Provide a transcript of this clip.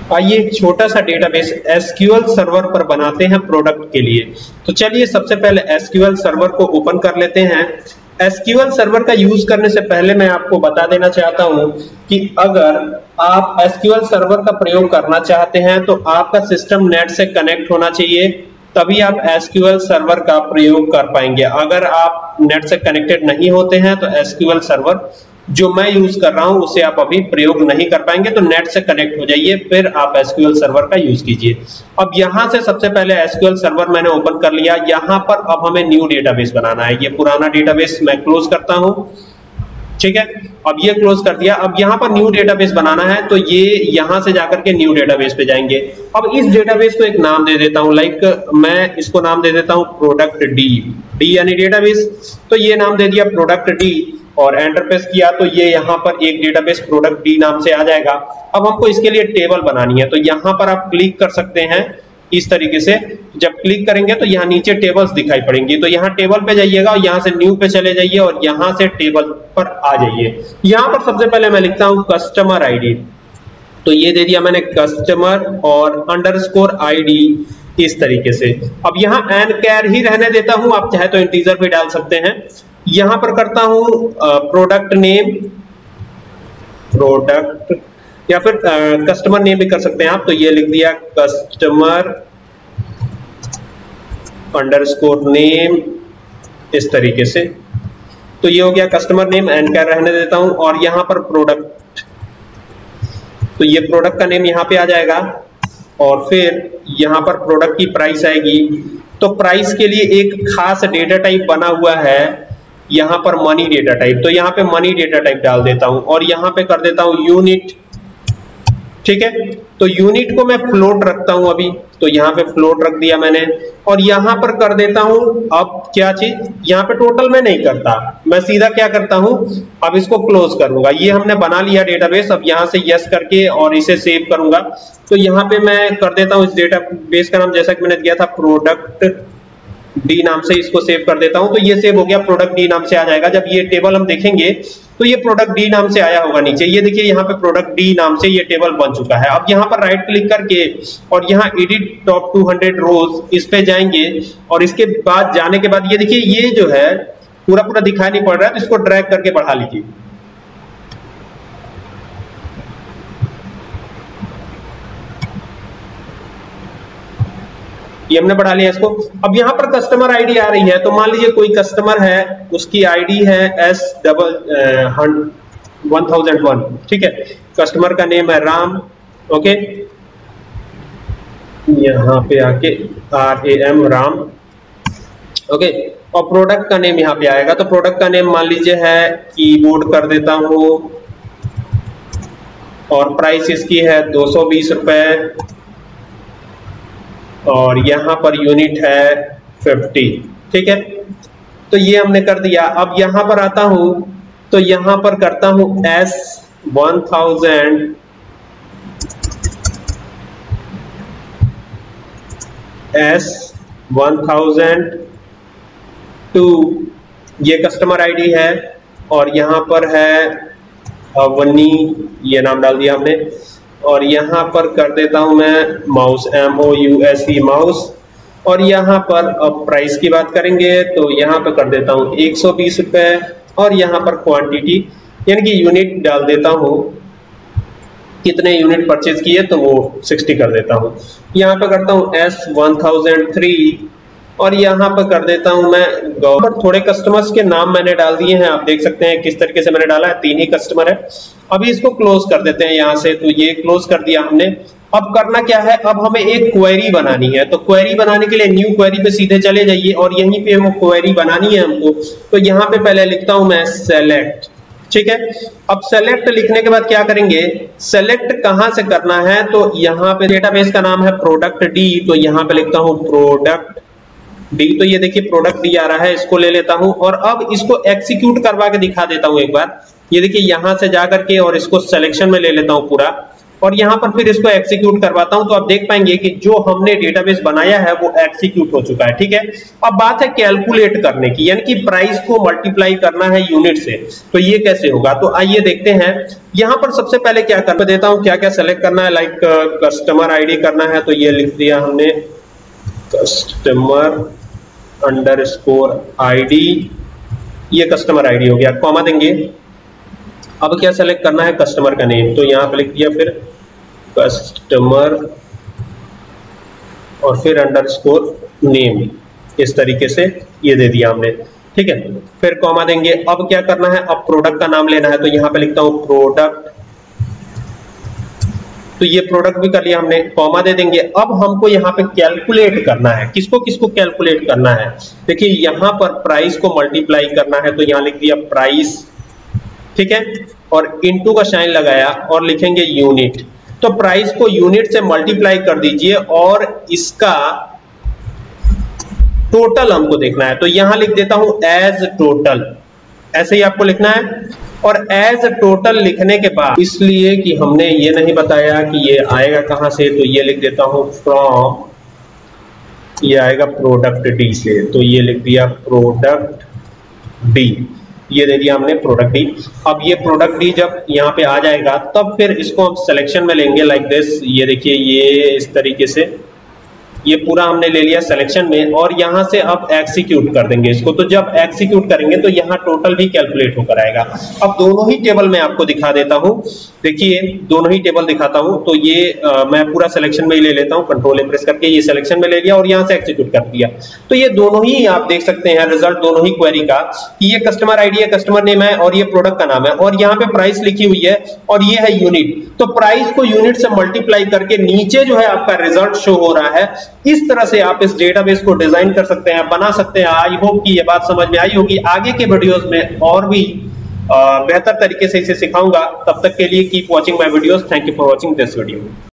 आइए एक छोटा सा डेटाबेस एसक्यूएल सर्वर पर बनाते हैं प्रोडक्ट के लिए। तो चलिए सबसे पहले एसक्यूएल सर्वर को ओपन कर लेते हैं। एसक्यूएल सर्वर का यूज करने से पहले मैं आपको बता देना चाहता हूं कि अगर आप एसक्यूएल सर्वर का प्रयोग करना चाहते हैं तो आपका सिस्टम नेट से कनेक्ट होना चाहिए, तभी आप एसक्यूएल सर्वर का प्रयोग कर पाएंगे। अगर आप नेट से कनेक्टेड नहीं होते हैं तो एसक्यूएल सर्वर जो मैं यूज कर रहा हूं उसे आप अभी प्रयोग नहीं कर पाएंगे। तो नेट से कनेक्ट हो जाइए, फिर आप एसक्यूएल सर्वर का यूज कीजिए। अब यहां से सबसे पहले एसक्यूएल सर्वर मैंने ओपन कर लिया। यहां पर अब हमें न्यू डेटाबेस बनाना है। ये पुराना डेटाबेस मैं क्लोज करता हूं, ठीक है। अब ये क्लोज कर दिया। अब यहाँ पर न्यू डेटाबेस बनाना है तो ये यहां से जाकर के न्यू डेटाबेस पे जाएंगे। अब इस डेटाबेस को एक नाम दे देता हूं, लाइक मैं इसको नाम दे देता हूं प्रोडक्ट डी यानी डेटाबेस। तो ये नाम दे दिया प्रोडक्ट डी और एंटर प्रेस किया तो ये यहाँ पर एक डेटाबेस प्रोडक्ट डी नाम से आ जाएगा। अब हमको इसके लिए टेबल बनानी है तो यहाँ पर आप क्लिक कर सकते हैं इस तरीके से। जब क्लिक करेंगे तो यहाँ नीचे टेबल्स दिखाई पड़ेंगी, तो यहाँ टेबल पे जाइएगा और यहाँ से न्यू पे चले जाइए और यहाँ से टेबल पर आ जाइए। यहाँ पर सबसे पहले मैं लिखता हूँ कस्टमर आईडी, तो ये दे दिया मैंने कस्टमर और अंडरस्कोर आईडी इस तरीके से। अब यहाँ एन कैर ही रहने देता हूं, आप चाहे तो इंटीजर भी डाल सकते हैं। यहां पर करता हूं प्रोडक्ट नेम, प्रोडक्ट या फिर कस्टमर नेम भी कर सकते हैं आप। तो ये लिख दिया कस्टमर अंडरस्कोर नेम इस तरीके से। तो ये हो गया कस्टमर नेम, एन कैर रहने देता हूं और यहां पर प्रोडक्ट, तो ये प्रोडक्ट का नेम यहां पे आ जाएगा और फिर यहां पर प्रोडक्ट की प्राइस आएगी। तो प्राइस के लिए एक खास डेटा टाइप बना हुआ है यहां पर मनी डेटा टाइप, तो यहां पे मनी डेटा टाइप डाल देता हूं और यहां पे कर देता हूं यूनिट, ठीक है। तो यूनिट को मैं फ्लोट रखता हूं अभी, तो यहां पे फ्लोट रख दिया मैंने और यहां पर कर देता हूं अब क्या चीज, यहां पे टोटल में नहीं करता, मैं सीधा क्या करता हूं अब इसको क्लोज करूंगा। ये हमने बना लिया डेटाबेस, अब यहां से यस करके और इसे सेव करूंगा। तो यहां पे मैं कर देता हूं इस डेटाबेस का नाम जैसा कि मैंने दिया था प्रोडक्ट डी नाम से, इसको सेव कर देता हूं। तो ये सेव हो गया, प्रोडक्ट डी नाम से आ जाएगा। जब ये टेबल हम देखेंगे तो ये प्रोडक्ट डी नाम से आया होगा नीचे, ये देखिए यहाँ पे प्रोडक्ट डी नाम से ये टेबल बन चुका है। अब यहाँ पर राइट क्लिक करके और यहाँ एडिट टॉप 200 रोज इस पे जाएंगे और इसके बाद जाने के बाद ये देखिए ये जो है पूरा पूरा दिखाई नहीं पड़ रहा है, तो इसको ड्रैग करके बढ़ा लीजिए। ये हमने बढ़ा लिया इसको। अब यहाँ पर कस्टमर आईडी आ रही है, तो मान लीजिए कोई कस्टमर है, उसकी आईडी है S1001, ठीक है। कस्टमर का नेम है राम, ओके, यहाँ पे आके RAM राम, ओके। और प्रोडक्ट का नेम यहाँ पे आएगा, तो प्रोडक्ट का नेम मान लीजिए है कीबोर्ड कर देता हूं और प्राइस इसकी है 220 रुपए और यहां पर यूनिट है 50, ठीक है। तो ये हमने कर दिया। अब यहां पर आता हूं तो यहां पर करता हूं S1002, ये कस्टमर आईडी है और यहां पर है अवनी, ये नाम डाल दिया हमने। और यहां पर कर देता हूं मैं माउस, MOUSE माउस। और यहां पर अब प्राइस की बात करेंगे तो यहां पर कर देता हूं 120 रुपए और यहां पर क्वांटिटी यानी कि यूनिट डाल देता हूं, कितने यूनिट परचेज किए तो वो 60 कर देता हूं। यहां पर करता हूं S1003 और यहां पर कर देता हूं मैं पर थोड़े कस्टमर्स के नाम मैंने डाल दिए हैं, आप देख सकते हैं किस तरीके से मैंने डाला है, 3 ही कस्टमर है। अभी इसको क्लोज कर देते हैं यहां से, तो ये क्लोज कर दिया हमने। अब करना क्या है, अब हमें एक क्वेरी बनानी है। तो क्वेरी बनाने के लिए न्यू क्वेरी पे सीधे चले जाइए और यहीं पे वो क्वेरी बनानी है हमको। तो यहाँ पे पहले लिखता हूं मैं सेलेक्ट, ठीक है। अब सेलेक्ट लिखने के बाद क्या करेंगे, सेलेक्ट कहां से करना है, तो यहाँ पे डेटाबेस का नाम है प्रोडक्ट डी, तो यहाँ पे लिखता हूं प्रोडक्ट डी। तो ये देखिए प्रोडक्ट डी आ रहा है, इसको ले लेता हूं और अब इसको एग्जीक्यूट करवा के दिखा देता हूं एक बार। ये देखिए यहां से जाकर के और इसको सिलेक्शन में ले लेता हूं पूरा और यहां पर फिर इसको एग्जीक्यूट करवाता हूं तो आप देख पाएंगे कि जो हमने डेटाबेस बनाया है वो एग्जीक्यूट हो चुका है। ठीक है, अब बात है कैलकुलेट करने की, यानी कि प्राइस को मल्टीप्लाई करना है यूनिट से, तो ये कैसे होगा? तो आइए देखते हैं। यहां पर सबसे पहले क्या कर देता हूं, क्या क्या सेलेक्ट करना है, लाइक कस्टमर आईडी करना है, तो ये लिख दिया हमने कस्टमर अंडरस्कोर आईडी, ये कस्टमर आईडी हो गया, कॉमा देंगे। अब क्या सेलेक्ट करना है, कस्टमर का नेम, तो यहां पे लिख दिया फिर कस्टमर और फिर अंडरस्कोर नेम, इस तरीके से ये दे दिया हमने। ठीक है, फिर कॉमा देंगे। अब क्या करना है, अब प्रोडक्ट का नाम लेना है, तो यहां पे लिखता हूं प्रोडक्ट, तो ये प्रोडक्ट भी कर लिया हमने, कॉमा दे देंगे। अब हमको यहाँ पे कैलकुलेट करना है, किसको किसको कैलकुलेट करना है, देखिए यहां पर प्राइस को मल्टीप्लाई करना है, तो यहां लिख दिया प्राइस, ठीक है, और इनटू का साइन लगाया और लिखेंगे यूनिट, तो प्राइस को यूनिट से मल्टीप्लाई कर दीजिए और इसका टोटल हमको देखना है, तो यहां लिख देता हूं एज टोटल, ऐसे ही आपको लिखना है। और एज टोटल लिखने के बाद, इसलिए कि हमने ये नहीं बताया कि ये आएगा कहां से, तो ये लिख देता हूं फ्रॉम, ये आएगा प्रोडक्ट डी से, तो ये लिख दिया प्रोडक्ट डी, ये दे दिया हमने प्रोडक्ट डी। अब ये प्रोडक्ट डी जब यहाँ पे आ जाएगा तब फिर इसको हम सिलेक्शन में लेंगे लाइक दिस, ये देखिए ये इस तरीके से ये पूरा हमने ले लिया सिलेक्शन में, और यहां से अब एग्जीक्यूट कर देंगे इसको। तो जब एग्जीक्यूट करेंगे तो यहाँ टोटल भी कैलकुलेट होकर आएगा। अब दोनों ही टेबल मैं आपको दिखा देता हूं, देखिए दोनों ही टेबल दिखाता हूं। तो ये मैं पूरा सिलेक्शन में ही ले लेता हूं, कंट्रोल ए प्रेस करके ये सिलेक्शन में ले लिया और यहां से एग्जीक्यूट कर दिया। तो ये दोनों ही आप देख सकते हैं रिजल्ट दोनों ही क्वेरी का, कि ये कस्टमर आईडी है, कस्टमर नेम है, और ये प्रोडक्ट का नाम है, और यहाँ पे प्राइस लिखी हुई है, और ये है यूनिट। तो प्राइस को यूनिट से मल्टीप्लाई करके नीचे जो है आपका रिजल्ट शो हो रहा है। इस तरह से आप इस डेटाबेस को डिजाइन कर सकते हैं, बना सकते हैं। आई होप कि ये बात समझ में आई होगी। आगे के वीडियोस में और भी बेहतर तरीके से इसे सिखाऊंगा। तब तक के लिए keep watching my videos. Thank you for watching this video.